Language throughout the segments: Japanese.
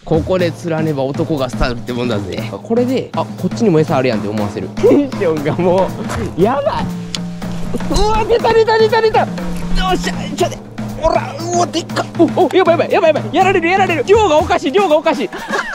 ここで釣らねば男がスタートってもんだぜ。これで、あ、こっちにも餌あるやんって思わせる。テンションがもう、やばい。うわ、出た出た出た出た。よっしゃ、ちょっと、ほら、うわ、でっか。お、やばいやばいやばいやばい。やられるやられる。量がおかしい、量がおかしい。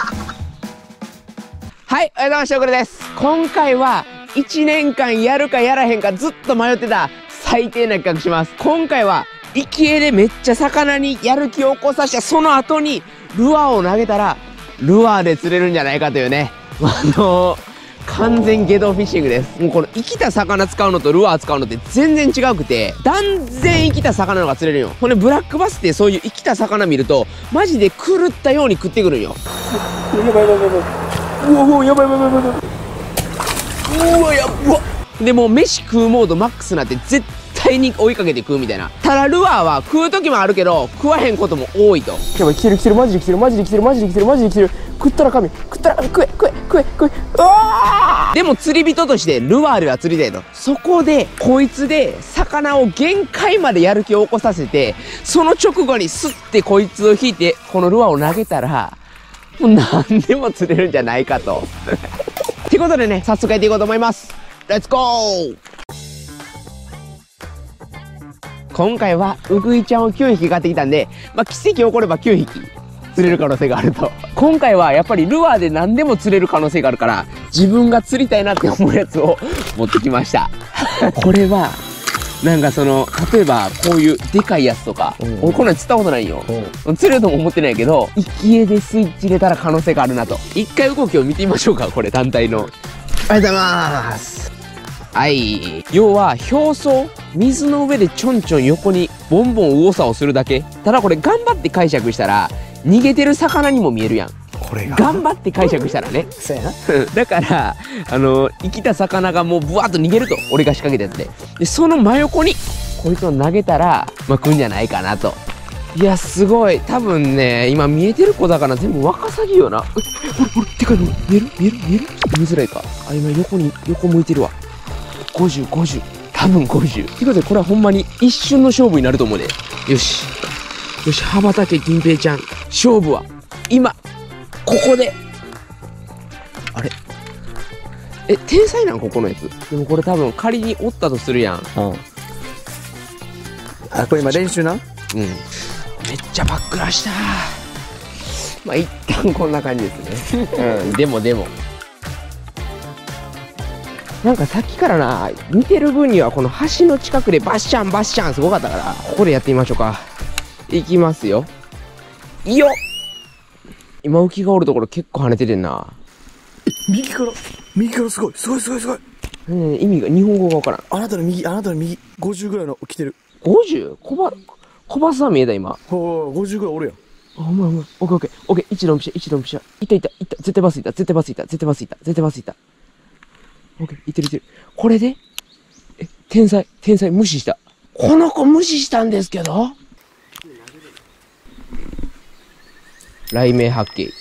はい、おはようございます。しょうくるです。今回は、1年間やるかやらへんかずっと迷ってた最低な企画します。今回は、生き餌でめっちゃ魚にやる気を起こさせたその後に、ルアーを投げたら、ルアーで釣れるんじゃないかというね。完全ゲドフィッシングです。もうこの生きた魚使うのとルアー使うのって全然違くて、断然生きた魚の方が釣れるんよ。ほんで、ブラックバスってそういう生きた魚見ると、マジで狂ったように食ってくるんよ。やばいやばいやばい。うわ、やばいやばいやばいやばい。うわ、やばっ。でもう飯食うモードマックスになって絶対に追いかけて食うみたいな。ただルアーは食う時もあるけど食わへんことも多いと。やばい、来てる来てる、マジで来てるマジで来てるマジで来てるマジで来てる。食ったら神、食ったら神、食え食え食え食え。うわー。でも釣り人としてルアーでは釣りたいと。そこでこいつで魚を限界までやる気を起こさせて、その直後にスッてこいつを引いてこのルアーを投げたらもう何でも釣れるんじゃないかと。ってことでね、早速やっていこうと思います。レッツゴー。今回はウグイちゃんを9匹買ってきたんで、まあ、奇跡起これば9匹釣れる可能性があると。今回はやっぱりルアーで何でも釣れる可能性があるから、自分が釣りたいなって思うやつを持ってきました。これはなんかその、例えばこういうでかいやつとか、俺こんなん釣ったことないよ。釣れるとも思ってないけど、生き餌でスイッチ入れたら可能性があるなと。一回動きを見てみましょうか。これ単体の。ありがとうございます。はい。要は、表層、水の上でちょんちょん横にボンボン右往左往するだけ。ただこれ頑張って解釈したら、逃げてる魚にも見えるやん。これが頑張って解釈したらね。そうやな。だから、生きた魚がもうブワーッと逃げると。俺が仕掛けたやつで。で、その真横に、こいつを投げたら、まあ、来んじゃないかなと。いや、すごい。多分ね、今見えてる子だから全部ワカサギよな。ほら、でかいの。見える見える見える。ちょっと見づらいか。あ、今横向いてるわ。50、50。多分50。ということで、これはほんまに一瞬の勝負になると思うで。よし。よし、羽ばたけ金平ちゃん。勝負は、今、ここで。あれ？天才なんここのやつ。でもこれ多分仮におったとするやん。 あ、これ今練習な？ めっちゃバックラした。まあ一旦こんな感じですね。でもなんかさっきからな、見てる分にはこの橋の近くでバッシャンバッシャンすごかったから、ここでやってみましょうか。いきますよ。よっ。今浮きがおるところ結構跳ねててんな。 右からすごい。 意味が、日本語がわからん。 あなたの右、50ぐらいの来てる。 50？小バスは見えた今。 ほう、50ぐらいおるやん。 あ、お前、オッケーオッケー。一ドンピシャ。いた。絶対バスいた。オッケー、いってる。これで天才、無視した。この子無視したんですけど雷鳴発見。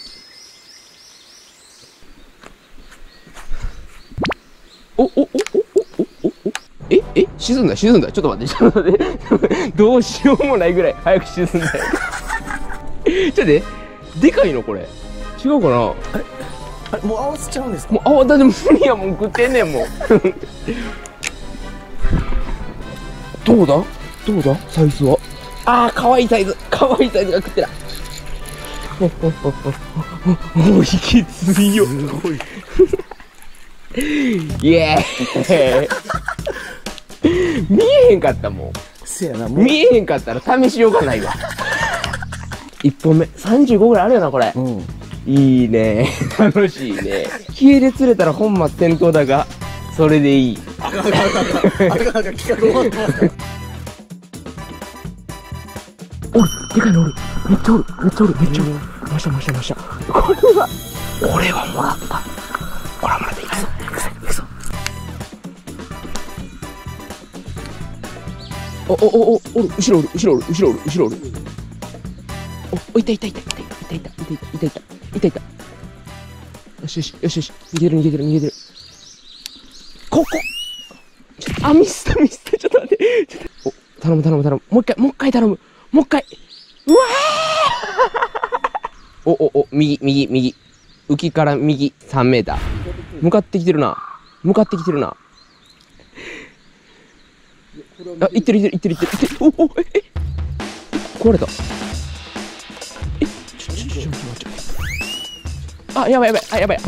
沈んだ。ちょっと待って。どうしようもないぐらい早く沈んだよ。ちょっとでかいのこれ。違うかな。 あれ、もう合わせちゃうんですか？ もうだって無理やもん、食ってんねんもん。どうだサイズは。かわいいサイズが食ってた。もう息ついよ。 すごい。 イエーイ。見えへんかったもん。 せやな、もう。 見えへんかったら試しようがないわ。1本目35ぐらいあるよなこれ。いいね。楽しいね。消えで釣れたら本末転倒だがそれでいい。あかん企画終わった。おる、でかいのおる。めっちゃおる。ました。これはもらった。ほら、もらっていくぞ。おる、後ろおる。いた。よし。逃げてる。ここ。ミスった。ちょっと待って。頼む。もう一回頼む。うわー。 お、右。浮きから右3メーター。向かってきてるな。あ、行ってる。お、壊れた。あ、やばい。あ、やばい。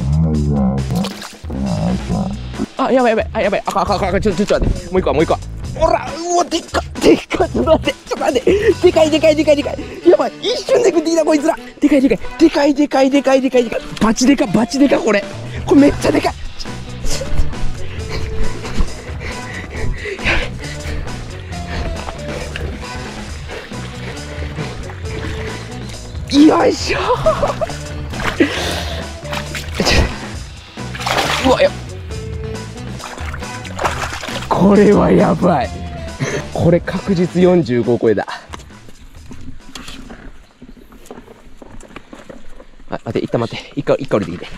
あかん。ちょっと待って。もう一個は。ほら、うわ、でっか。ちょっと待って。でかい。やばい。一瞬で食ってきた、こいつら。でかい。バチでか、これめっちゃでかい。よいしょうわ、これはやばい。これ確実45超えだ。あ、待って、一旦待って。一回降りてきて。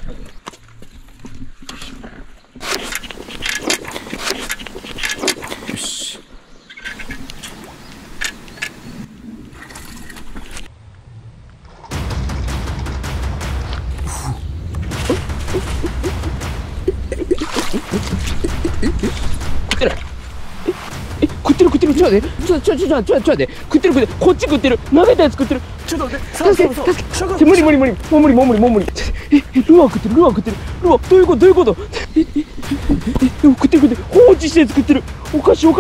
よし。食ってる。ちょっと待って。食ってる。こっち食ってる。投げたやつ食ってる。ちょっと待って。助け。無理。もう無理。ルアー食ってる。ルアーどういうこと食ってる。放置して作ってる。おかしい。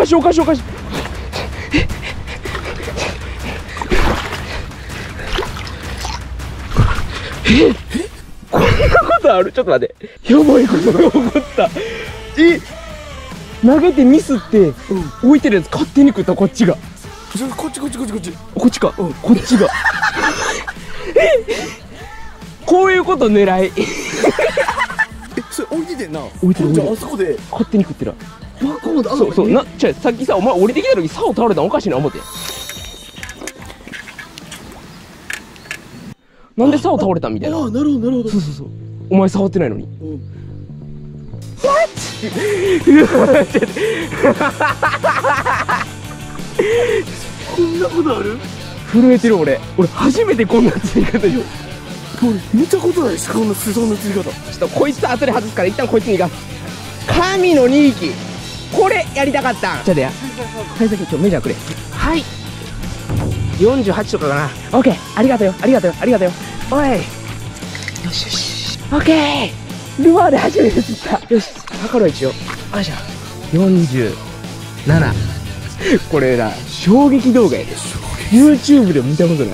こんなことある？ちょっと待って。やばいことが起こった。投げてミスって置いてるやつ勝手に食った。こっちが。 こっち。 こっちか。こっちが。こういうこと狙い。 それ置いててんな。 置いてる。 じゃああそこで勝手に食ってる。 バコーだ。 そうさっきさ、お前降りてきた時竿倒れたのおかしいな思って。なんで竿倒れたみたいな。 ああ、なるほど。 そう。お前触ってないのに。 こんなことある？ 震えてる俺初めてこんな釣り方よ。 見たことないです、こんな裾の釣り方。 ちょっとこいつ後で外すから一旦こいつに行かす。神の2匹これやりたかったん。じゃあや幸先メジャーくれ。はい48とかかな。オッケー、ありがとうよ。おいよしオッケー。ルアーで初めて釣った。よし測ろう一応。あじゃあ47。これな衝撃動画やで。 YouTube でも見たことない。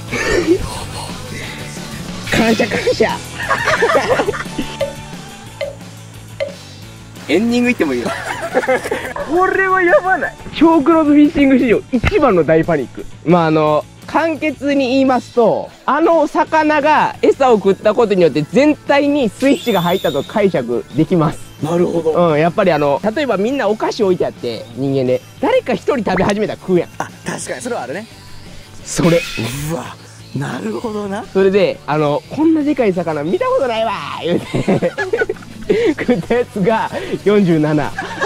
感謝エンディングいってもいいよ。これはやばない。ショークローズフィッシング史上一番の大パニック。簡潔に言いますと、魚が餌を食ったことによって全体にスイッチが入ったと解釈できます。 なるほど。 やっぱり例えばみんなお菓子置いてあって人間で誰か一人食べ始めたら食うやん。 あ、確かにそれはあるね。 それうわ、なるほどな。 それでこんなでかい魚見たことないわ言うて食ったやつが47。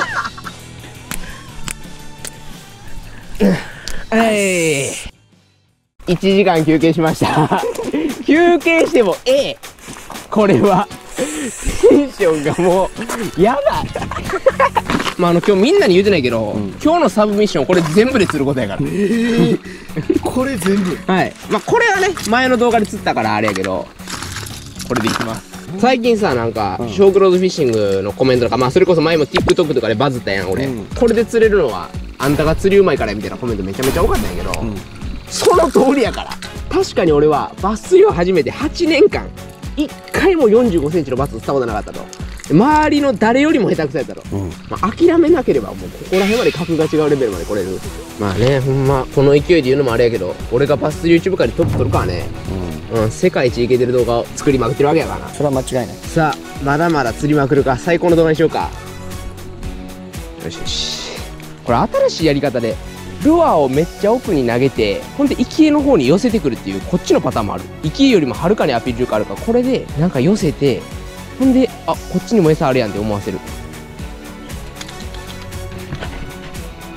はい1時間休憩しました休憩してもこれはテンションがもうやばい今日みんなに言うてないけど、今日のサブミッションこれ全部で釣ることやから。 これ全部。 はい。これはね前の動画で釣ったからあれやけど、これでいきます。最近さ、なんか、ショークローズフィッシングのコメントとか、それこそ前も TikTok とかでバズったやん俺、これで釣れるのはあんたが釣りうまいからみたいなコメントめちゃめちゃ多かったんやけど、その通りやから。確かに俺はバス釣りを始めて8年間1回も45センチのバス釣ったことなかったと。周りの誰よりも下手くそやったと。諦めなければもうここら辺まで格が違うレベルまで来れる。ほんまこの勢いで言うのもあれやけど、俺がバス釣り YouTube 界でトップ取るからね、世界一イケてる動画を作りまくってるわけやからな。 それは間違いない。 さあまだまだ釣りまくるか。最高の動画にしようか。よしよし。これ新しいやり方でルアーをめっちゃ奥に投げて、ほんで池の方に寄せてくるっていうこっちのパターンもある。池よりもはるかにアピール力あるから、これでなんか寄せて、ほんでこっちにも餌あるやんって思わせる。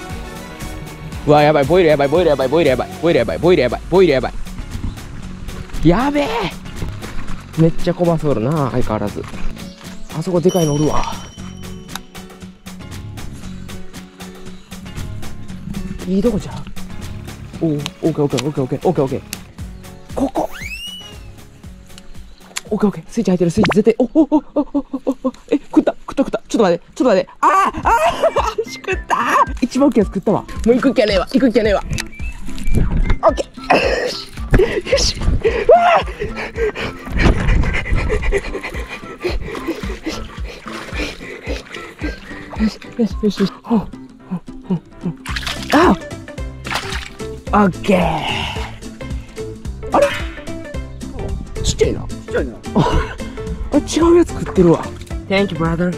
うわやばい、ボイルやばい。 やべえ、めっちゃこばそうるな、相変わらず。あそこでかいのおるわ。いいとこじゃん。おお、オッケーオッケーオッケーオッケーオッケーオッケー。ここ。オッケーオッケー。スイッチ入ってる、スイッチ絶対。おおおおおお、食った。ちょっと待って、ちょっと待って。ああ、しくったー。一番大きいやつ食ったわ。もう行く気はねえわ、行く気はねえわ。オッケー。よし。わあ。よしよしよしよし。あ、オッケー。あれ、ちっちゃいな。 ちっちゃいな。 あ、違うやつ食ってるわ。Thank you, brother.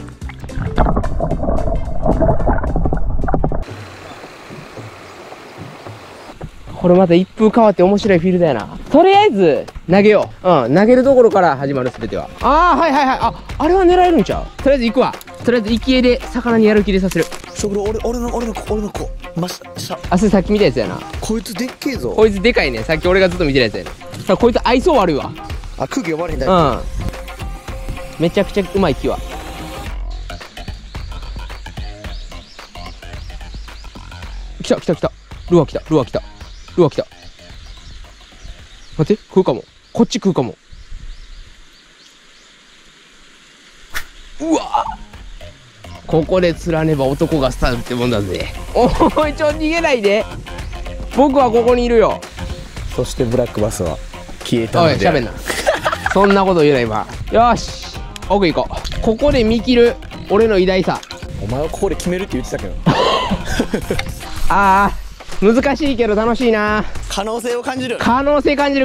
これまた一風変わって面白いフィールドやな。とりあえず投げよう。うん、投げるところから始まる、すべては。ああ、はいはいはい。あれは狙えるんちゃう。とりあえず行くわ。とりあえず生き餌で魚にやる気でさせる。 俺の子。 あ、それさっき見たやつやな。 こいつでっけえぞ。 こいつでかいね。さっき俺がずっと見てるやつやね。さあ、こいつ愛想悪いわ。 あ、空気読まれへんだよ。 うん。めちゃくちゃうまい木は。来た。ルアー来た。待って、食うかも。こっち食うかも。うわ、ここで釣らねば男が廃るってもんだぜ。おい、逃げないで。僕はここにいるよ。 そしてブラックバスは消えたので。 おい、喋んな。そんなこと言うな今。よし、奥行こう。ここで見切る俺の偉大さ。 お前はここで決めるって言ってたけど。 ああ、難しいけど楽しいな。 可能性を感じる。 可能性感じる。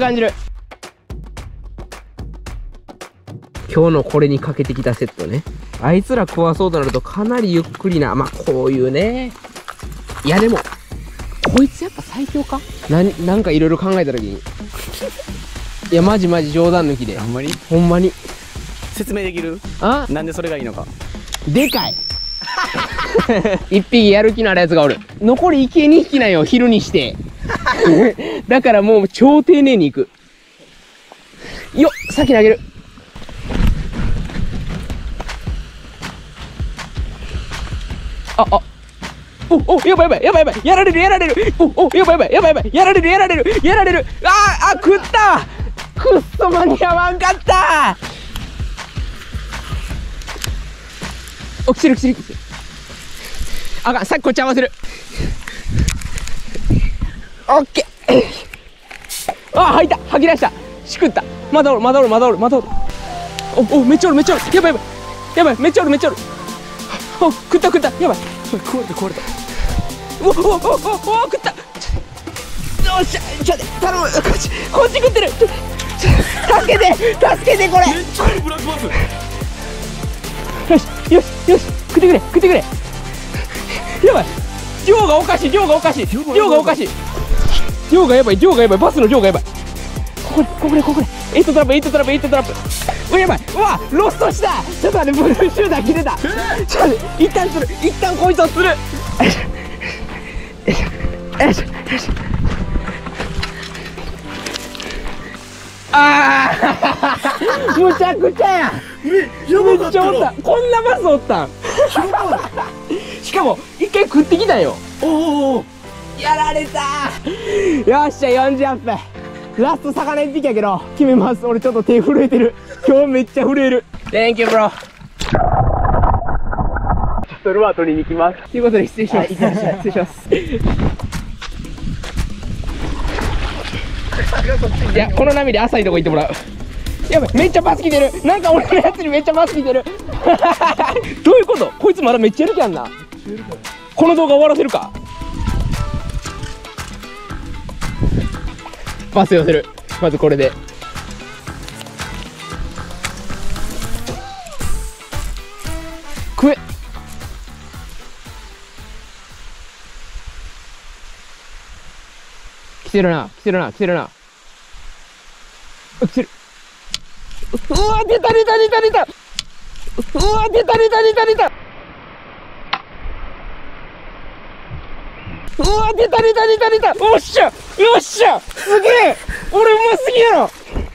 今日のこれにかけてきたセットね。あいつら食わそうとなるとかなりゆっくりな。まあこういうね。いやでもこいつやっぱ最強か。なんかいろいろ考えた時に、いやマジ冗談抜きで、 あんまりほんまに説明できる？ あ、 なんでそれがいいのか。 でかい。一匹やる気のあるやつがおる。残り生贄2匹なんよ、昼にして。だからもう超丁寧にいくよっ。先投げる。お、やばい、やられる。やばい、やられる。食った。くっそ間に合わんかった。来てる。あかん、さっきこっち合わせる。オッケー。吐いた、吐き出した。しくった。まだおる。お、めっちゃおる。やばい、めっちゃおる。お、食った。やばい。 壊れた。 お、食った。よっしゃ、頼む。こっち食ってる。助けて、これ。 めっちゃいいブラックバス。 よし、食ってくれ。やばい、量がおかしい。量がやばい、バスの量がやばい。これ。エイトトラップ。うわ、やばい。うわ、ロストした。ちょっと待って、ブルーシューター切れた。ちょっと待って、一旦こいつを釣る。よし。むちゃくちゃや。めっちゃおった。こんなバスおったん。しかも一回食ってきたよ。お、やられた。よっしゃ、40分。ラスト魚1匹やけど決めます。俺ちょっと手震えてる。今日めっちゃ震える。 Thank you bro。 ちょっとルアー取りに行きます。ということで失礼します。失礼します。いや、この波で浅いとこ行ってもらう。やばい、めっちゃバス来てる。なんか俺のやつにめっちゃバス来てる。どういうこと？こいつまだめっちゃやる気あんな。この動画終わらせるか。バス寄せる。まずこれで。食え。来てるな。来てる。うわ、出た。うわ、出た。うわ、出た。おっしゃ、すげえ。俺うますぎやろ。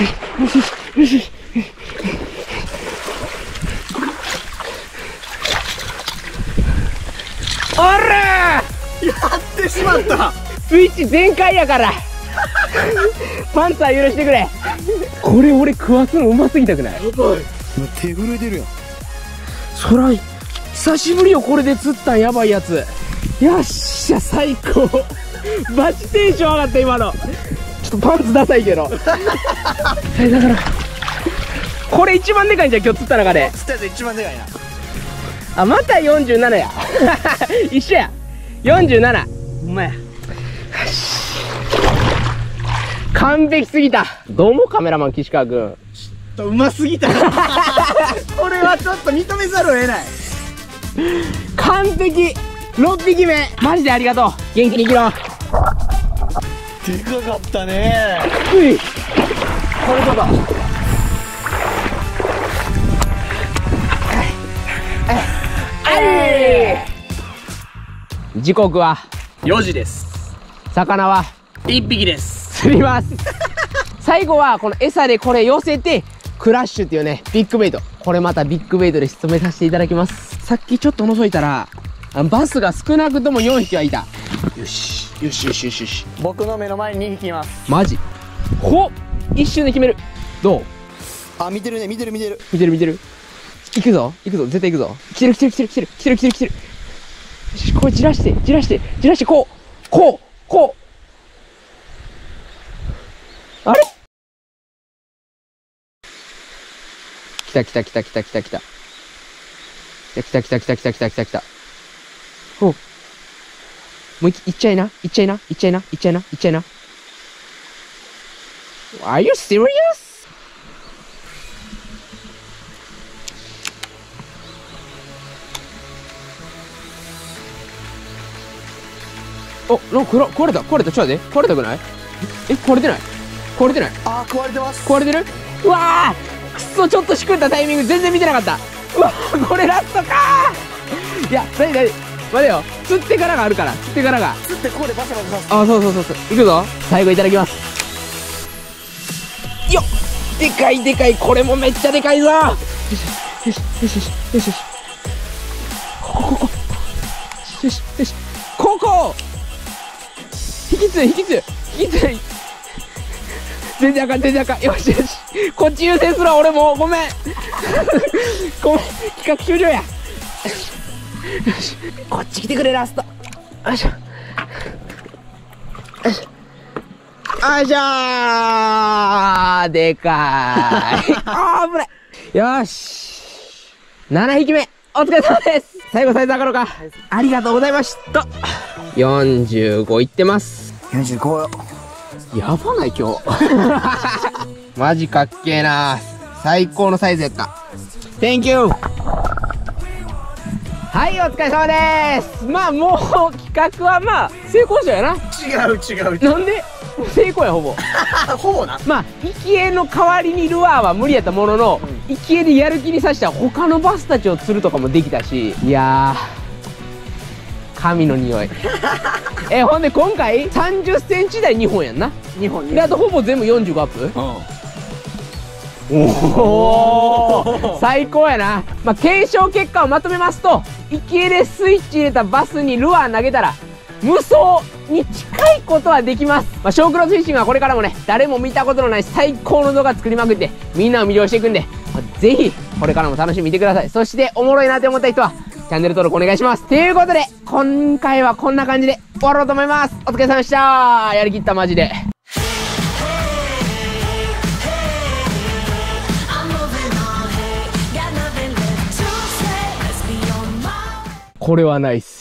おらやってしまった。 スイッチ全開やからパンツは許してくれ。これ俺食わすのうますぎたくない？ やばい。今手震えてるやん。 そら久しぶりよこれで釣ったんやばいやつ。よっしゃ最高。マジテンション上がった今の。ちょっとパンツダサいけどだからこれ一番でかいんじゃん今日釣った中で。 釣ったやつ一番でかいな。 あまた47や一緒や47。 うまい。 完璧すぎた。どうもカメラマン岸川くん。 うますぎたこれはちょっと認めざるを得ない。 完璧。6匹目マジでありがとう。元気に生きろ。 でかかったね。 ういこれとか時刻は 4時です。 魚は 1匹です。 釣ります最後はこの餌でこれ寄せてクラッシュっていうねビッグベイト、これまたビッグベイトで仕留めさせていただきます。さっきちょっと覗いたらバスが少なくとも4匹はいた。よしよしよしよしよし。 僕の目の前に2匹います。 マジほっ一瞬で決める。どう？ あ、見てるね、見てる見てる。 見てる見てる。行くぞ行くぞ絶対行くぞ。来てる来てる来てる来てる来てる来てる来てる。よしこれじらしてじらしてじらしてこうこうこう。あれ来た来た来た来た来た来た来た来た来た来た来た来た来た。ほうもういっちゃいないっちゃいないっちゃいないっちゃいないっちゃいな。 Are you serious? お、なんか壊れた壊れた。ちょっと待って壊れたくない？え壊れてない壊れてない。 あー、壊れてます。 壊れてる。うわーくっそ、ちょっとしくったタイミング全然見てなかった。うわーこれラストかー。いや何待てよ、釣ってからがあるから。釣ってからが釣ってここでバシャバシャ刺す。 あ、そうそうそうそう。いくぞ最後いただきます。よっでかいでかい。これもめっちゃでかいぞ。よしよしよしよしよしよし。ここよしよしここ引きつい引きつい引きつい。全然あかん全然あかん。よしよしこっち優先するわ。俺もうごめんごめん企画終了や。よしこっち来てくれラスト。よいしょよいしょよいしょー。でかーいあー危ない。よし7匹目お疲れ様です。最後サイズ上がろうか。ありがとうございました。45いってます。 45。 やばない今日マジかっけーな。最高のサイズやった。 Thank you。 はいお疲れ様です。まあもう企画はまあ成功したよな。 違う違う。 なんで成功やほぼほぼな。 まあイキエの代わりにルアーは無理やったものの、イキエでやる気にさしたら他のバスたちを釣るとかもできたし、いやー神の匂いほんで今回30センチ台2本やんな。 2本であとほぼ全部45アップ。 うん。 おお最高やな。まあ検証結果をまとめますと、イキエでスイッチ入れたバスにルアー投げたら無双に近いことはできます。まあ、ショークロスフィッシングはこれからもね、誰も見たことのない最高の動画作りまくってみんなを魅了していくんで、まあ、ぜひこれからも楽しみに見てください。そしておもろいなって思った人はチャンネル登録お願いします。ということで今回はこんな感じで終わろうと思います。お疲れ様でした。やりきったマジで。これはナイス。